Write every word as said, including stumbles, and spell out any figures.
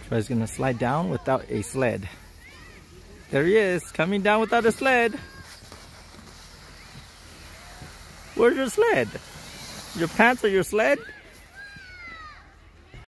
So he's gonna slide down without a sled. There he is, coming down without a sled. Where's your sled? Your pants are your sled?